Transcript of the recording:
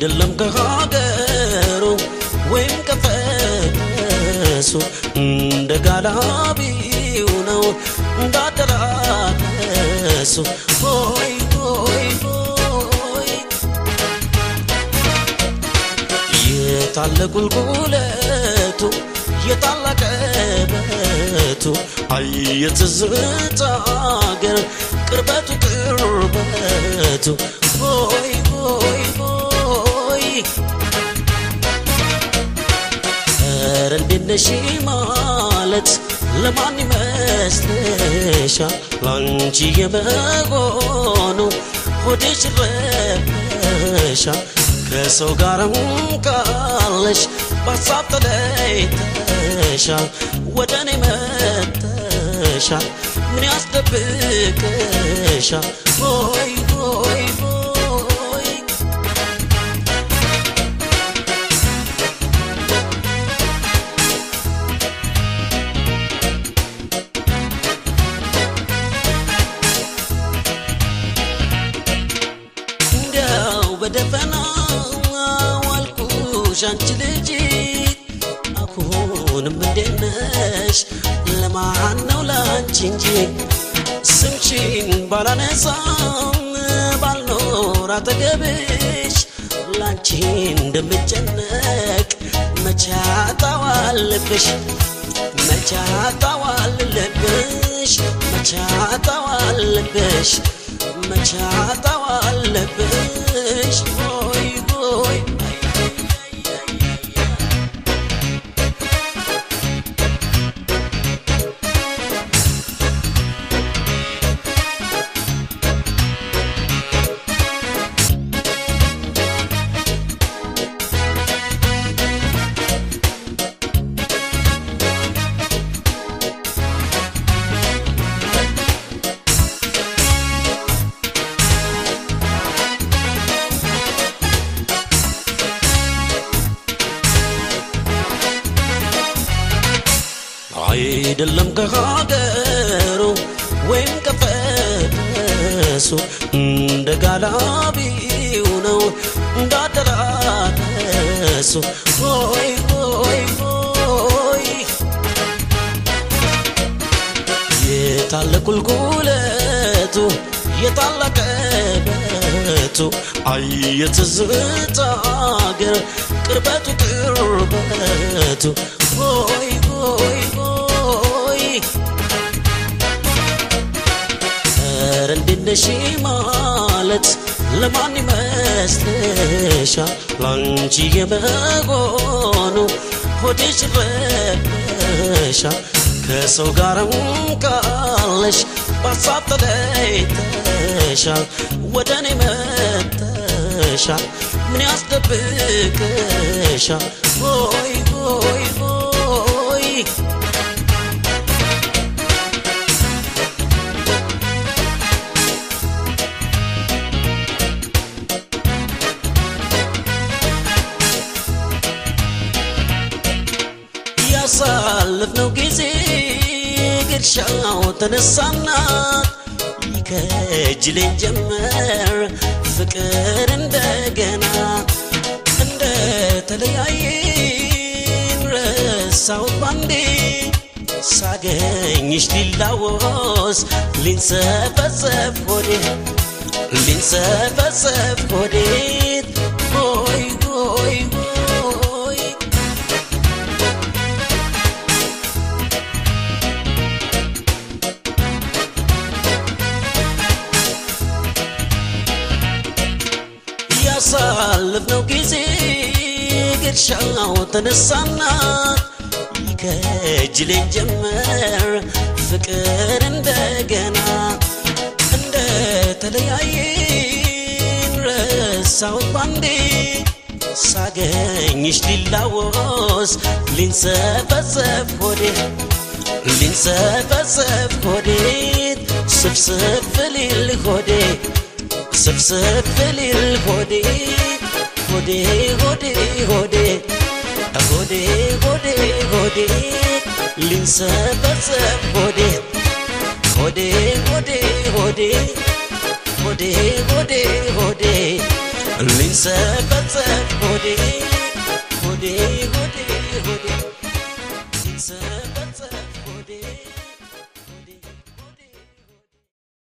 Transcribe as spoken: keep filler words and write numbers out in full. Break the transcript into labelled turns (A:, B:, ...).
A: አይደለም ከሀገሩ ወይም ከፈሱ እንደጋላቢው ነው እንዳደራሱ ሆይ ሆይ ሆይ የታለቁል ቁለቱ የታላቀበቱ አይየትዝታ ገር ቅርበቱ ቅርበቱ ሆይ ሆይ ሆይ ረንድነሽ ማለት ለማን ይመስልሻል ላንቺ የመሆኑ ሆድሽ ረበሻል ከሰው ጋርም ካለሽ በሀሳብ ተለይተሻል ወደኔ መጥተሻል ምን ያስደብቅሻል ሆይ ሆይ ሆይ እንዲያው በደፈናው አልኩሽ አንቺ ልጅ አሁንም እንዴት ነሽ ለማን ነው ላንቺ እንጂ ስምሽን ባላነሳም ባልኖር አጠገብሽ ላንቺ እንደምጨነቅ መቼ አጣዋለብሽ መቼ አጣዋለብሽ መቼ አጣዋለብሽ መቼ አጣዋለብሽ ሆይ ሆይ አይደለም ከሀገሩ ወይም ከፈሱ እንደጋላቢው ነው እንዳደራሱ ሆይ ሆይ ሆይ የታለቁል ቁለቱ የታላቀበቱ አይየትዝታ ገር ቅርበቱ ቅርበቱ ሆይ ሆይ ሆይ ረንድነሽ ማለት ለማን ይመስልሻል ላንቺ የመሆኑ ሆድሽ ረበሻል ከሰው ጋርም ካለሽ በሀሳብ ተለይተሻል ወደኔ መጥተሻል ምን ያስደብቅሻል ሆይ ሆይ ሆይ ያሳለፍነው ጊዜ ግርሻው ተነሳና ይከጅለኝ ጀመር ፍቅር እንደገና እንደተለያየን ረሳሁት ባንዴ ሳገኝሽ ሊላወስ ሊንሰፈሰፍ ሆዴ ሊንሰፈሰፍ ሆዴ ሆይ ሆይ ሆይ ያሳለፍነው ጊዜ ግርሻው ተነሳና ይከጅለኝ ጀመር ፍቅር እንደገና እንደተለያየን ረሳሁት ባንዴ ሳገኝሽ ሊላወስ ሊንሰፈሰፍ ሆዴ ሊንሰፈሰፍ ሆዴ ስፍስፍ ሊል ሆዴ ስፍስፍ ሊል ሆዴ ሆዴ ሆዴ ሆዴ ሆዴ ሆዴ ሆዴ ሊንሰፈሰፍ ሆዴ ሆዴ ሆዴ ሆዴ ሆዴ ሆዴ ሆዴ ሊንሰፈሰፍ ሆዴ